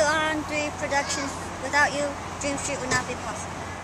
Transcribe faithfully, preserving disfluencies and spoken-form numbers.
on three Productions. Without you, Dream Street would not be possible.